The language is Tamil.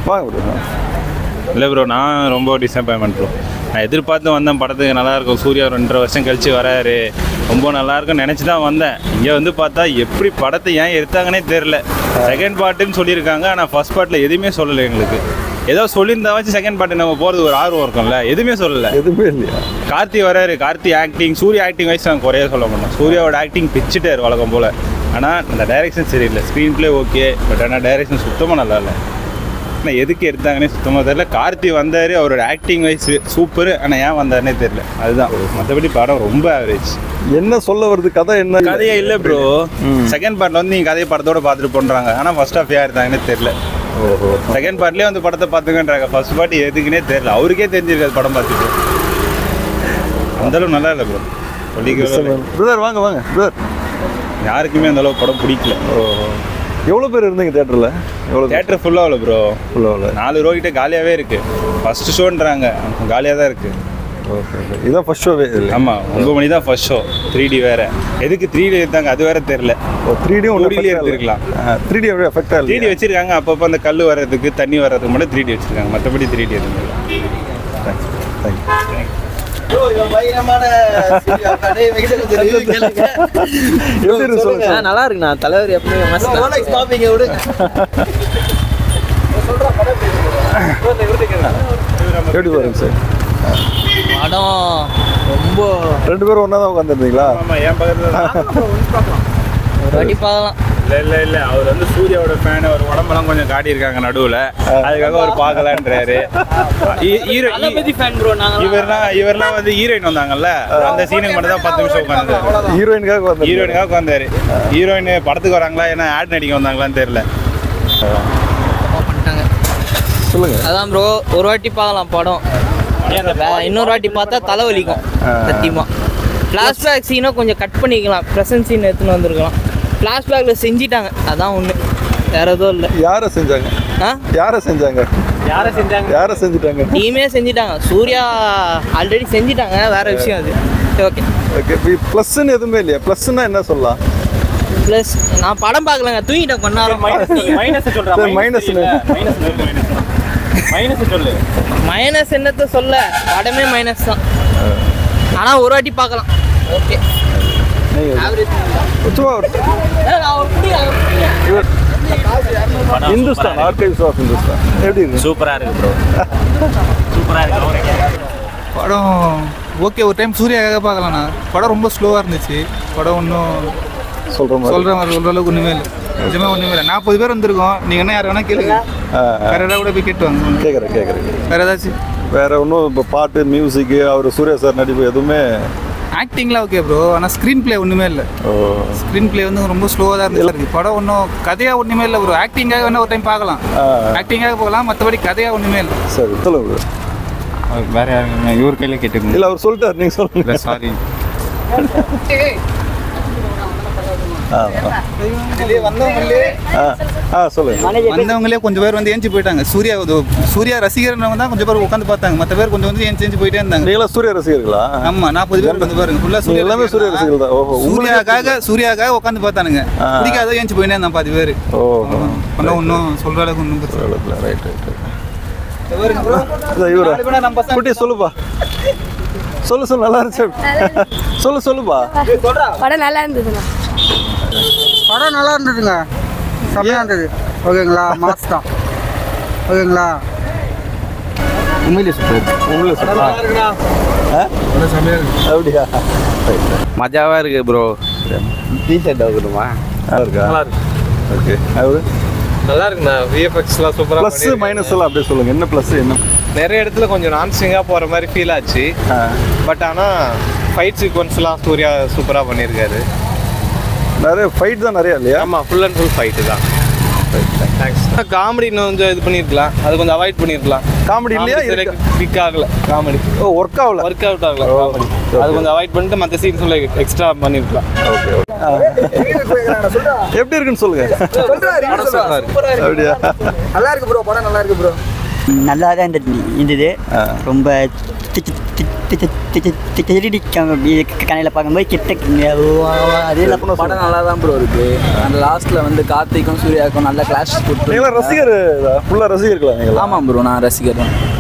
வாங்க ப்ரோ. இல்லை ப்ரோ, நான் ரொம்ப டிசப்பாயின்மெண்ட் ப்ரோ. நான் எதிர்பார்த்து வந்தேன் படத்துக்கு நல்லாயிருக்கும், சூர்யா 2.5 வருஷம் கழிச்சு வராரு, ரொம்ப நல்லாயிருக்கும்னு நினச்சி தான் வந்தேன். இங்கே வந்து பார்த்தா எப்படி படத்தை ஏன் எடுத்தாங்கன்னே தெரில. செகண்ட் பார்ட்டுன்னு சொல்லியிருக்காங்க, ஆனால் ஃபர்ஸ்ட் பார்ட்டில் எதுவுமே சொல்லலை எங்களுக்கு. ஏதோ சொல்லியிருந்தாச்சும் செகண்ட் பார்ட்டு நம்ம போகிறது ஒரு ஆர்வம் இருக்கும்ல, எதுவுமே சொல்லலை. எதுவுமே இல்லையா? கார்த்தி வராரு, Karthi acting, Suriya acting wise நாங்கள் குறைய சொல்ல மாட்டோம். சூர்யாவோட ஆக்டிங் பிச்சுட்டார் வழக்கம் போல். ஆனால் அந்த டைரெக்ஷன் சரியில்லை. ஸ்க்ரீன் பிளே ஓகே, பட் ஆனால் டைரெக்ஷன் சுத்தமாக நல்லா இல்லை. ஆனால் எதுக்கு எடுத்தாங்கன்னே சுத்தமாக தெரியல. கார்த்தி வந்தார், அவரோட ஆக்டிங் வைஸ் சூப்பர், ஆனால் ஏன் வந்தாருன்னே தெரியல. அதுதான். மற்றபடி படம் ரொம்ப ஆவரேஜ். என்ன சொல்ல வருது, கதை என்ன? கதையே இல்லை ப்ரோ. செகண்ட் பார்ட்டில் வந்து நீங்கள் கதையை படத்தோட பார்த்துட்டு பண்ணுறாங்க, ஆனால் ஃபர்ஸ்ட் ஆஃப் யார் இருந்தாங்கன்னே தெரியல. ஓஹோ. செகண்ட் பார்ட்லேயே வந்து படத்தை பார்த்துக்கன்றாங்க, ஃபர்ஸ்ட் பார்ட் எதுக்குன்னே தெரியல. அவருக்கே தெரிஞ்சிருக்காது படம் பார்த்துட்டு. அந்தளவு நல்லா இல்லை ப்ரோ. பிரதர் வாங்க வாங்க பிரதர். யாருக்குமே அந்தளவு படம் பிடிக்கல. ஓஹோ. எவ்வளோ பேர் இருந்தீங்க தேட்டரில்? எவ்வளோ? தேட்டர் ஃபுல்லாக இல்லை ப்ரோ, ஃபுல்லாக 4 ரூபா கிட்டே காலியாகவே இருக்குது. ஃபஸ்ட்டு ஷோன்றாங்க, காலியாக தான் இருக்குது. Okay okay. இதுதான் ஃபர்ஸ்ட் ஷோவே? ஆமாம், 9 மணி தான் ஃபர்ஸ்ட் ஷோ. 3D வேறு. எதுக்கு 3D எடுத்தாங்க அது வேறு தெரில. 3D 2Dலேயே எடுத்துருக்கலாம். 3D எப்படி எஃபெக்டாக இல்லை? 3D வச்சுருக்காங்க, அப்பப்போ அந்த கல் வர்றதுக்கு தண்ணி வர்றதுக்கு மட்டும் 3D வச்சுருக்காங்க, மற்றபடி 3D எதுவும் இல்லை. தேங்க்யூ. நல்லா இருக்குண்ணா தலைவர் எப்பவுமே எப்படி பாருங்க சார் படம் ரொம்ப 2 பேரும் ஒன்றா தான் உட்காந்துருந்தீங்களா? ஆமாம், என் பக்கத்தில் ஒரு வாட்டி பார்க்கலாம். இல்லை அவர் வந்து சூர்யாவோட ஃபேன். அவர் உடம்பெல்லாம் கொஞ்சம் காட்டியிருக்காங்க நடுவில், அதுக்காக அவர் பார்க்கலான்றாரு. இவர்லாம் வந்து ஹீரோயின் வந்தாங்கல்ல, அந்த சீனுக்கு மட்டும் தான் 10 நிமிஷம் உட்காந்து ஹீரோயினுக்காக உட்காந்தாரு. ஹீரோயின் படத்துக்கு வராங்களா, ஏன்னா ஆட் நடிக்க வந்தாங்களான்னு தெரியல. சொல்லுங்க. அதான் ப்ரோ, ஒரு வாட்டி பார்க்கலாம் படம். இன்னொரு வாட்டி பார்த்தா தலைவலிக்கும் சத்தியமாக. ஃப்ளாஷ்பேக் சீனை கொஞ்சம் கட் பண்ணிக்கலாம், ப்ரெசன்ட் சீன் எடுத்துன்னு வந்திருக்கலாம். ஃப்ளாஷ்பேக்கில் செஞ்சிட்டாங்க, அதான் ஒன்று, வேறு எதுவும் இல்லை. யாரை செஞ்சாங்க? யாரை செஞ்சுட்டாங்க? டீமே செஞ்சிட்டாங்க. சூர்யா ஆல்ரெடி செஞ்சிட்டாங்க, வேற விஷயம் அது. Okay okay. ப்ளஸ்ன்னு எதுவுமே இல்லையா? ப்ளஸ்ன்னா என்ன சொல்லலாம்? ப்ளஸ் நான் படம் பார்க்கலங்க, தூங்கிட்டேன் கொஞ்ச நேரம். மைனஸ் என்னத்தை சொல்ல, படமே மைனஸ் தான். ஆனால் ஒரு வாட்டி பார்க்கலாம். Okay. Hindustan, archives of Hindustan எப்படி இருக்கு? சூப்பராக இருக்குது ப்ரோ, சூப்பராக இருக்குது படம். ஓகே, ஒரு டைம் சூர்யாக்காக பார்க்கலாண்ணா. படம் ரொம்ப ஸ்லோவாக இருந்துச்சு. படம் ஒன்றும் சொல்கிற அளவுக்கு ஒன்றுமே இல்லை, நிஜமாக ஒன்றுமே இல்லை. 40 பேர் வந்திருக்கோம், நீங்கள் என்ன யார் வேணால் கேளுங்க, வேறு ஏதாவது கூட போய் கேட்டு வாங்க. கேட்குறேன். வேறு ஏதாச்சும் வேறு ஒன்றும் இப்போ பாட்டு, மியூசிக்கு, அவர் சூர்யா சார் நடிப்பு எதுவுமே? ஆக்டிங்லாம் ஓகே ப்ரோ, ஆனால் ஸ்க்ரீன் பிளே ஒன்றுமே இல்லை. ஸ்க்ரீன் பிளே வந்து ரொம்ப ஸ்லோவாக தான் இருந்துச்சு. படம் ஒன்றும் கதையாக ஒன்றுமே இல்லை ப்ரோ. ஆக்டிங்காக வேணால் ஒரு டைம் பார்க்கலாம், ஆக்டிங்காக போகலாம், மற்றபடி கதையாக ஒன்றுமே இல்லை. சரி சொல்லுங்க. வேறு யாருங்க இவர் கையில் கேட்டுக்கோங்க. இல்லை அவர் சொல்லிட்டார், நீங்கள் சொல்லுங்கள். சாரி. வந்தவங்களே கொஞ்சம் பேர் வந்து ஏஞ்சி போயிட்டாங்க. சூர்யா ரசிகர்னவங்க தான் கொஞ்சம் பேர் உட்காந்து பார்த்தாங்க, மற்ற பேர் கொஞ்சம் வந்து ஏஞ்சி போயிட்டே இருந்தாங்க. நீங்களா சூர்யா ரசிகர்களா? ஆமா, 40 பேர் வந்து பாருங்க, ஃபுல்லா சூர்யா, எல்லாமே சூர்யா ரசிகர்கள் தான். ஓஹோ. சூர்யாக்காக உட்காந்து பார்த்தானுங்க, பிடிக்காத ஏஞ்சி போயிட்டே இருந்தான் 10 பேர். ஓஹோ. ஒன்றும் சொல்ற அளவுக்கு ஒன்றும். ரைட். குட்டி சொல்லுப்பா, சொல்லு நல்லா இருந்துச்சு. சொல்லுப்பா. படம் நல்லா இருந்ததுங்க. படம் நல்லா இருந்ததுங்க, செம்மையாக இருந்தது. ஓகேங்களா, மாஸ் தான். ஓகேங்களா, உண்மையிலே சூப்பர். அப்படியா? மஜாவாக இருக்குது ப்ரோ. டீஷர்ட் ஆகணுமா? நல்லா இருக்கு. ஓகே. அவரு நல்லா இருக்குண்ணா. விஎஃப்எக்ஸ்லாம் சூப்பராக. ப்ளஸ் மைனஸ் எல்லாம் அப்படியே சொல்லுங்க. என்ன ப்ளஸ் என்ன? நிறைய இடத்துல கொஞ்சம் நான்ஸ்டிங்காக போகிற மாதிரி ஃபீல் ஆச்சு. பட் ஆனால் ஃபைட் சீக்வன்ஸ்லாம் சூர்யா சூப்பராக பண்ணியிருக்காரு. நிறைய ஃபைட் தான் நிறையா இல்லையா? ஆமாம், ஃபுல் அண்ட் ஃபுல் ஃபைட்டு தான். தேங்க்ஸ். காமெடி இன்னும் கொஞ்சம் இது பண்ணியிருக்கலாம், அது கொஞ்சம் அவாய்ட் பண்ணியிருக்கலாம். காமெடி இல்லையா? பிக் ஆகலை காமெடி. ஒர்க் அவுட் ஆகல காமெடி. அது கொஞ்சம் அவாய்ட் பண்ணிட்டு மற்ற சீன்ஸ்ல எக்ஸ்ட்ரா பண்ணியிருக்கலாம். ஓகே. எப்படி இருக்குன்னு சொல்லுங்க. அப்படியா? நல்லா இருக்கு ப்ரோ, படம் நல்லா இருக்கு ப்ரோ. நல்லா தான் இருந்தது. ரொம்ப திருடி கணையில் பார்க்கும்போது கிட்ட அதே படம் நல்லா தான் ப்ரோ இருக்கு. அந்த லாஸ்ட்டில் வந்து கார்த்திக்கும் சூர்யாவுக்கும் நல்ல கிளாஷ் கொடுத்து. நீங்களா ரசிகர் ஃபுல்லாக ரசிகர்களா நீங்கள்? ஆமாம் ப்ரோ, நான் ரசிகர் தான்.